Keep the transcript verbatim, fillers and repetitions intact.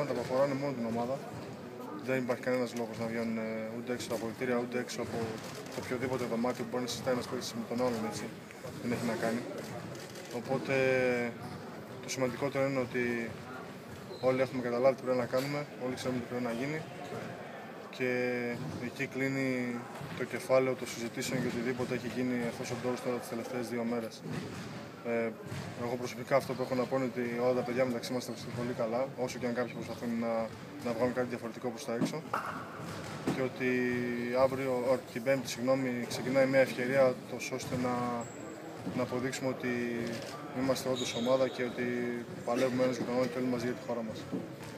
πράγματα που αφοράνε μόνο την ομάδα. Δεν υπάρχει κανένας λόγος να βγαίνουν ούτε έξω από τα αποδυτήρια, ούτε έξω από το οποιοδήποτε δωμάτιο που μπορεί να συζητάει ένας παίκτης με τον άλλον, έτσι. Δεν έχει να κάνει. Οπότε το σημαντικότερο είναι ότι όλοι έχουμε καταλάβει τι πρέπει να κάνουμε, όλοι ξέρουμε τι πρέπει να γίνει και εκεί κλείνει το κεφάλαιο των συζητήσεων για οτιδήποτε έχει γίνει εφόσον τώρα τώρα τις τελευταίες δύο μέρες. Ε, εγώ προσωπικά αυτό που έχω να πω είναι ότι όλα τα παιδιά μεταξύ μας τα πιστεύω πολύ καλά, όσο και αν κάποιοι προσπαθούν να, να βγάλουν κάτι διαφορετικό προς τα έξω. Και ότι αύριο, την Πέμπτη, συγγνώμη, ξεκινάει μια ευκαιρία τόσο ώστε να, να αποδείξουμε ότι είμαστε όντως ομάδα και ότι παλεύουμε ένας για τον άλλο και όλοι μαζί για τη χώρα μας.